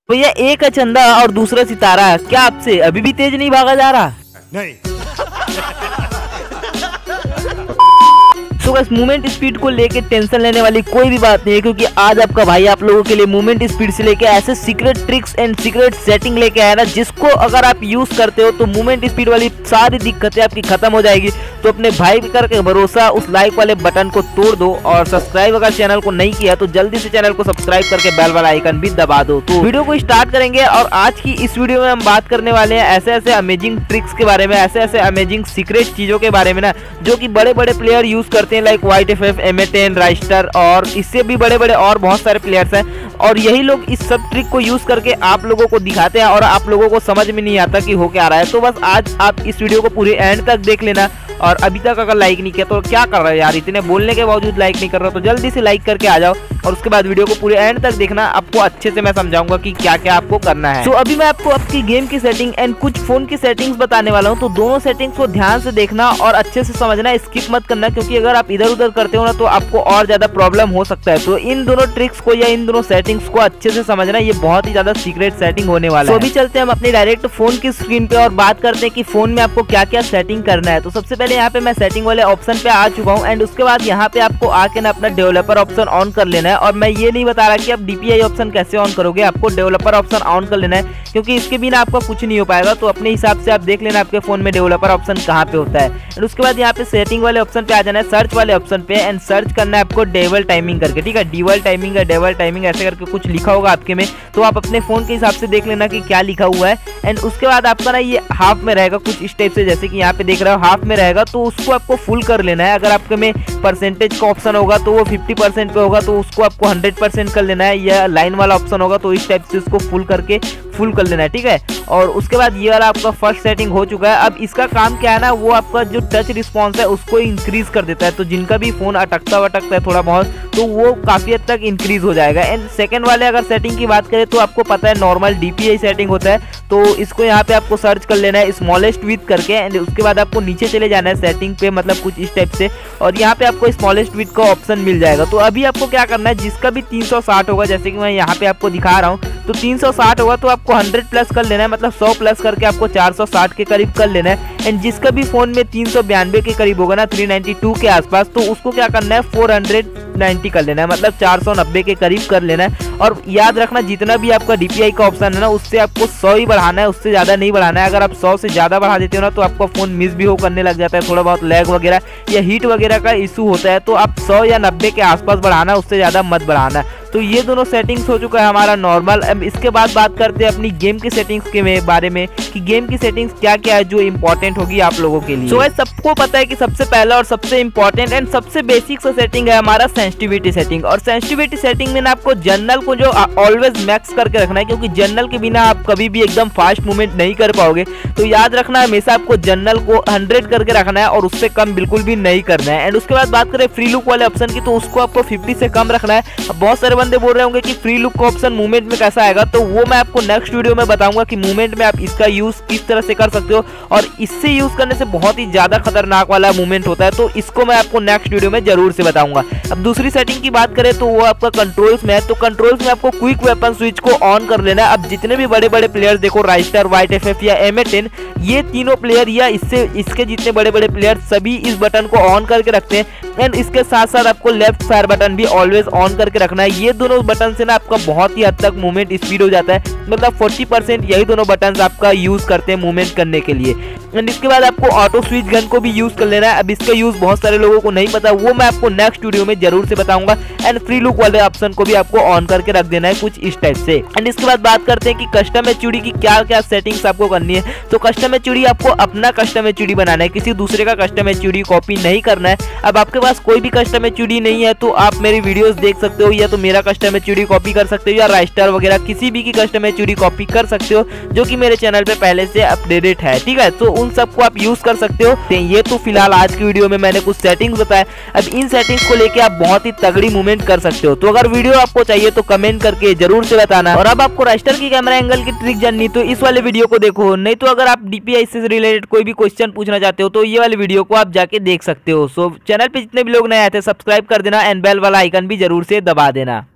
भैया एक है चंदा और दूसरा सितारा, क्या आपसे अभी भी तेज नहीं भागा जा रहा? नहीं। तो बस मूवमेंट स्पीड को लेके टेंशन लेने वाली कोई भी बात नहीं है, क्योंकि आज आपका भाई आप लोगों के लिए मूवमेंट स्पीड से लेके ऐसे secret tricks and secret setting लेके आया ना, जिसको अगर आप यूज करते हो तो मूवमेंट स्पीड वाली सारी दिक्कतें आपकी खत्म हो जाएगी। तो अपने भाई पे करके भरोसा उस लाइक वाले बटन को तोड़ दो, और सब्सक्राइब अगर चैनल को नहीं किया तो जल्दी से चैनल को सब्सक्राइब करके बेल वाला आइकन भी दबा दो। तो वीडियो को स्टार्ट करेंगे, और आज की इस वीडियो में हम बात करने वाले हैं ऐसे ऐसे अमेजिंग ट्रिक्स के बारे में, ऐसे ऐसे अमेजिंग सीक्रेट चीजों के बारे में ना, जो कि बड़े बड़े प्लेयर यूज करते हैं, लाइक YTFF, MA10, राइस्टर और इससे भी बड़े बड़े और बहुत सारे प्लेयर्स हैं। और यही लोग इस सब ट्रिक को यूज करके आप लोगों को दिखाते हैं, और आप लोगों को समझ में नहीं आता कि हो क्या रहा है। तो बस आज आप इस वीडियो को पूरे एंड तक देख लेना, और अभी तक अगर लाइक नहीं किया तो क्या कर रहे हो यार, इतने बोलने के बावजूद लाइक नहीं कर रहे हो, तो जल्दी से लाइक करके आ जाओ, और उसके बाद वीडियो को पूरे एंड तक देखना। आपको अच्छे से मैं समझाऊंगा कि क्या क्या आपको करना है। तो अभी मैं आपको आपकी गेम की सेटिंग एंड कुछ फोन की सेटिंग्स बताने वाला हूं, तो दोनों सेटिंग्स को ध्यान से देखना और अच्छे से समझना, स्किप मत करना, क्योंकि अगर आप इधर उधर करते हो ना तो आपको और ज्यादा प्रॉब्लम हो सकता है। तो इन दोनों ट्रिक्स को या इन दोनों सेटिंग्स को अच्छे से समझना, ये बहुत ही ज्यादा सीक्रेट सेटिंग होने वाला है। तो अभी चलते हैं हम अपनी डायरेक्ट फोन की स्क्रीन पे और बात करते हैं कि फोन में आपको क्या क्या सेटिंग करना है। तो सबसे पहले यहाँ पे मैं सेटिंग वाले ऑप्शन पे आ चुका हूँ, एंड उसके बाद यहाँ पे आपको आके ना अपना डेवलपर ऑप्शन ऑन कर लेना है। और मैं ये नहीं बता रहा कि आप DPI ऑप्शन कैसे ऑन करोगे, आपको डेवलपर ऑप्शन ऑन कर लेना है, क्योंकि इसके बिना आपका कुछ नहीं हो पाएगा। तो अपने हिसाब से आप देख लेना आपके फोन में डेवलपर ऑप्शन कहाँ पे होता है। एंड उसके बाद यहाँ पे सेटिंग वाले ऑप्शन पे आ जाना है, सर्च वाले ऑप्शन पे, एंड सर्च करना है आपको डेवल टाइमिंग करके, ठीक है, डीवल टाइमिंग या डेवल टाइमिंग ऐसे करके कुछ लिखा होगा आपके में, तो आप अपने फोन के हिसाब से देख लेना कि क्या लिखा हुआ है। एंड उसके बाद आपका ना ये हाफ में रहेगा कुछ इस टाइप से, जैसे कि यहाँ पे देख रहे हो हाफ में रहेगा, तो उसको आपको फुल कर लेना है। अगर आपके में परसेंटेज का ऑप्शन होगा तो वो 50% पे होगा, तो उसको आपको 100% कर लेना है। या लाइन वाला ऑप्शन होगा तो इस टाइप से उसको फुल करके फुल कर लेना है, ठीक है। और उसके बाद ये वाला आपका फर्स्ट सेटिंग हो चुका है। अब इसका काम क्या है ना, वो आपका जो टच रिस्पॉन्स है उसको इंक्रीज कर देता है। तो जिनका भी फोन अटकता वटकता है थोड़ा बहुत, तो वो काफी हद तक इंक्रीज हो जाएगा। एंड सेकंड वाले अगर सेटिंग की बात करें तो आपको पता है नॉर्मल DPI सेटिंग होता है, तो इसको यहाँ पे आपको सर्च कर लेना है स्मॉलेस्ट विड्थ करके। एंड उसके बाद आपको नीचे चले जाना है सेटिंग पे, मतलब कुछ इस टाइप से, और यहाँ पे आपको स्मॉलेस्ट विड्थ का ऑप्शन मिल जाएगा। तो अभी आपको क्या करना है, जिसका भी 360 होगा, जैसे कि मैं यहाँ पे आपको दिखा रहा हूँ, तो 360 होगा तो आपको 100 प्लस कर लेना है, मतलब 100 प्लस करके आपको 460 के करीब कर लेना है। एंड जिसका भी फोन में 392 के करीब होगा ना, 392 के आसपास, तो उसको क्या करना है 490 कर लेना है, मतलब 490 के करीब कर लेना है। और याद रखना जितना भी आपका DPI का ऑप्शन है ना, उससे आपको 100 ही बढ़ाना है, उससे ज्यादा नहीं बढ़ाना है। अगर आप 100 से ज्यादा बढ़ा देते हो ना तो आपका फोन मिस भी हो करने लग जाता है, थोड़ा बहुत लैग वगैरह या हीट वगैरह का इशू होता है। तो आप 100 या 90 के आसपास बढ़ाना, उससे ज्यादा मत बढ़ाना। तो ये दोनों सेटिंग्स हो चुका है हमारा नॉर्मल। अब इसके बाद बात करते हैं अपनी गेम की सेटिंग्स के बारे में, कि गेम की सेटिंग्स क्या क्या है जो इंपॉर्टेंट होगी आप लोगों के लिए। तो सबको पता है कि सबसे पहला और सबसे इंपॉर्टेंट एंड सबसे बेसिक सा सेटिंग है हमारा सेंसिटिविटी सेटिंग। और सेंसिटिविटी सेटिंग में ना आपको जनरल को जो ऑलवेज मैक्स करके रखना है, क्योंकि जनरल के बिना आप कभी भी एकदम फास्ट मूवमेंट नहीं कर पाओगे। तो याद रखना हमेशा आपको जनरल को 100 करके रखना है, और उससे कम बिल्कुल भी नहीं करना है। एंड उसके बाद बात करें फ्री लुक वाले ऑप्शन की, तो उसको आपको 50 से कम रखना है। अब बहुत सारे बंदे बोल रहे होंगे कि फ्री लुक का ऑप्शन मूवमेंट में कैसा आएगा, तो वो मैं आपको नेक्स्ट वीडियो में बताऊंगा कि मूवमेंट में आप इसका यूज किस तरह से कर सकते हो, और इससे यूज करने से बहुत ही ज्यादा खतरनाक वाला मूवमेंट होता है। तो इसको मैं आपको नेक्स्ट वीडियो में जरूर से बताऊंगा। अब दूसरी सेटिंग की बात करें तो वो आपका कंट्रोल्स में है। तो कंट्रोल्स में आपको क्विक वेपन स्विच को ऑन कर लेना है। अब जितने भी बड़े बड़े प्लेयर देखो, राइस्टर, YTFF या MA10, ये तीनों प्लेयर या इसके जितने बड़े बड़े प्लेयर सभी इस बटन को ऑन करके रखते हैं। एंड इसके साथ साथ आपको लेफ्ट फायर बटन भी ऑलवेज ऑन करके रखना है। ये दोनों बटन से ना आपका बहुत ही हद तक मूवमेंट स्पीड हो जाता है, मतलब 40% यही दोनों बटन आपका यूज करते हैं मूवमेंट करने के लिए। एंड इसके बाद आपको ऑटो स्विच गन को भी यूज कर लेना है। अब इसका यूज बहुत सारे लोगों को नहीं पता, वो मैं आपको नेक्स्ट वीडियो में जरूर से बताऊंगा। एंड फ्री लुक वाले ऑप्शन को भी आपको ऑन करके रख देना है कुछ इस टाइप से। एंड इसके बाद बात करते हैं कि कस्टम HUD की क्या क्या सेटिंग्स आपको करनी है। तो कस्टम HUD आपको अपना कस्टम HUD बनाना है, किसी दूसरे का कस्टम HUD कॉपी नहीं करना है। अब आपके पास कोई भी कस्टम HUD नहीं है तो आप मेरी वीडियोस देख सकते हो, या तो मेरा कस्टम HUD कॉपी कर सकते हो, या राइस्टर वगैरह किसी भी की कस्टम HUD कॉपी कर सकते हो जो कि मेरे चैनल पे पहले से अपडेटेड है, ठीक है। तो उन सबको आप यूज कर सकते हो। ये तो फिलहाल आज की वीडियो में मैंने कुछ सेटिंग्स बताए। अब इन सेटिंग्स को लेके आप बहुत ही तगड़ी मूवमेंट कर सकते हो। तो अगर वीडियो आपको चाहिए तो कमेंट करके जरूर से बताना। और अब आपको राइस्टर की कैमरा एंगल की ट्रिक जाननी तो इस वाले वीडियो को देखो, नहीं तो अगर आप DPI से रिलेटेड कोई भी क्वेश्चन पूछना चाहते हो तो ये वाले वीडियो को आप जाके देख सकते हो। सो चैनल पे जितने भी लोग नए आए थे सब्सक्राइब कर देना, एंड बेल वाला आइकन भी जरूर से दबा देना।